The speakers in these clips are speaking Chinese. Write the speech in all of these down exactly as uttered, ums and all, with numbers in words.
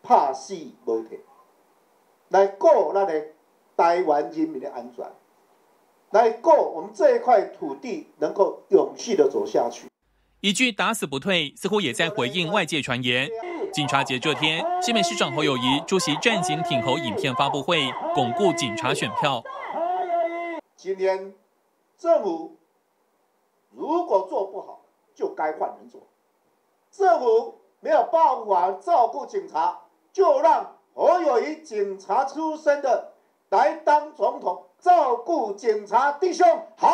拍死无退，来顾咱的台湾人民的安全，来顾我们这一块土地能够永续的走下去。 一句打死不退，似乎也在回应外界传言。警察节这天，新北市长侯友宜出席战警挺侯影片发布会，巩固警察选票。 今天政府如果做不好，就该换人做。政府没有办法照顾警察，就让侯友宜警察出身的来当总统，照顾警察弟兄。好。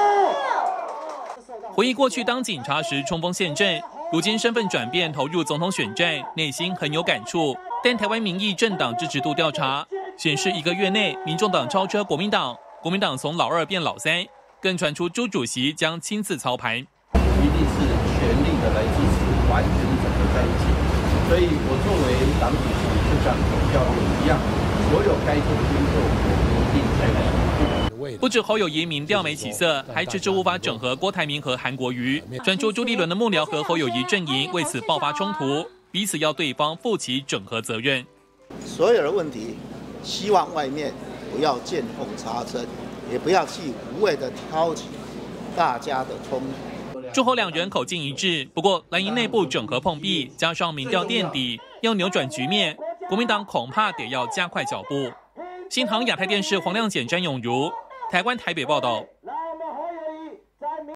回忆过去当警察时冲锋陷阵，如今身份转变投入总统选战，内心很有感触。但台湾民意政党支持度调查显示，一个月内民众党超车国民党，国民党从老二变老三，更传出朱主席将亲自操盘。 一定是全力的来支持，完全的整合在一起。所以我作为党主席，就像总教练一样，所有该做的工作，我一定在来。 不止侯友宜民调没起色，还迟迟无法整合郭台铭和韩国瑜。传出朱立伦的幕僚和侯友宜阵营为此爆发冲突，彼此要对方负起整合责任。 所有的问题，希望外面不要见缝插针，也不要去无谓的挑起大家的冲突。 朱侯两人口径一致，不过蓝营内部整合碰壁，加上民调垫底，要扭转局面，国民党恐怕得要加快脚步。新唐亚太电视黄亮简、詹永如，台湾台北报道。